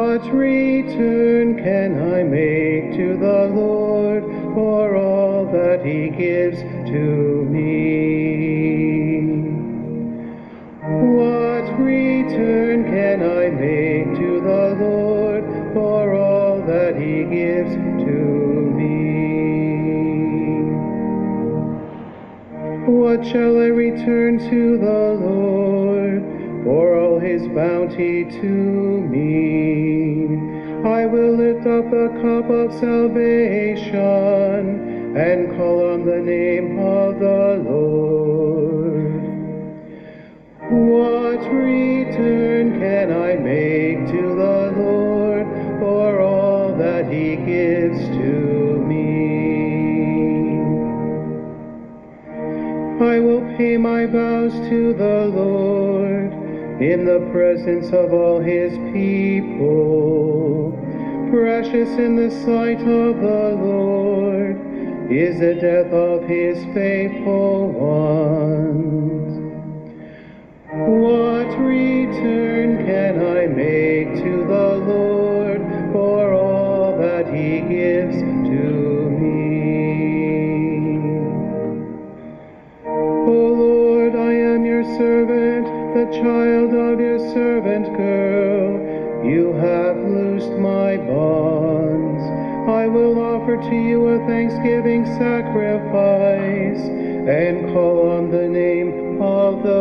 What return can I make to the Lord for all that he gives to me? What return can I make to the Lord for all that he gives to me? What shall I return to the Lord for all his bounty to me? I will lift up the cup of salvation and call on the name of the Lord. What return can I make to the Lord for all that he gives to me? I will pay my vows to the Lord in the presence of all his people. Precious in the sight of the Lord is the death of his faithful ones. What return can I make to the Lord for all that he gives to me? O Lord, I am your servant, the child of your servant girl. You have loosed my bonds. I will offer to you a thanksgiving sacrifice and call on the name of the